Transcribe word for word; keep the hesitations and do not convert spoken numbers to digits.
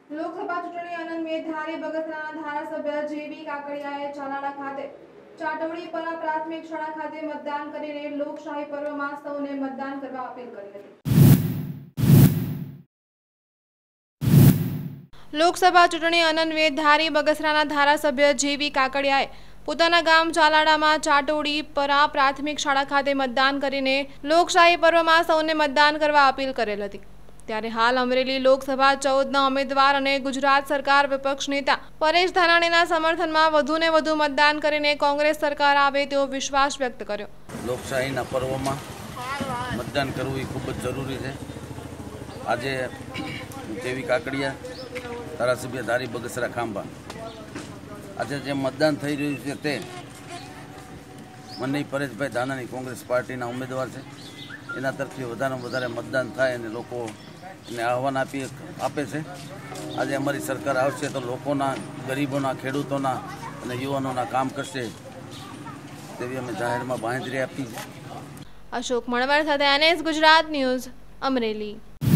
લોકસભા ચૂંટણી અનંત ધારી બગસરાના ધારાસભ્ય જેવી કાકડિયાએ ચાલાડા ખાતે ચાટોડીપરા પ્રાથમિક શાળા ખાતે મતદાન કરીને લોકશાહી પર્વમાં સૌને મતદાન કરવા અપીલ કરી હતી। લોકસભા ચૂંટણી અનંત ધારી બગસરાના ધારાસભ્ય જેવી કાકડિયાએ પોતાના ગામ ચાલાડામાં ચાટોડીપરા પ્રાથમિક શાળા ખાતે મતદાન કરીને લોકશાહી પર્વમાં સૌને મતદાન કરવા અપીલ કરેલ હતી। ત્યારે હાલ અમરેલી લોકસભા ચૌદના ઉમેદવાર અને ગુજરાત સરકાર વિપક્ષ નેતા પરેશ ધાનાણીના સમર્થનમાં વધુને વધુ મતદાન કરીને કોંગ્રેસ સરકાર આવે તેવો વિશ્વાસ વ્યક્ત કર્યો। લોકશાહીના પર્વમાં મતદાન કરવું એ ખૂબ જ જરૂરી છે। આજે જેવી કાકડિયા ધારાસભ્ય ધારી બગસરા ખાંભા આજે જે મતદાન થઈ રહ્યું છે તે મને પરેશભાઈ ધાનાણી કોંગ્રેસ પાર્ટીના ઉમેદવાર છે, એના તરફથી વધારે વધારે મતદાન થાય અને લોકો ને આહવાન આપી આપે છે। આજે અમારી સરકાર આવશે તો લોકોના, ગરીબોના, ખેડૂતોના અને યુવાનોના કામ કરશે તેવી અમે જાહેરમાં બાંહેધરી આપી છે। અશોક મણવર સાથે એનએસ ગુજરાત ન્યૂઝ, અમરેલી।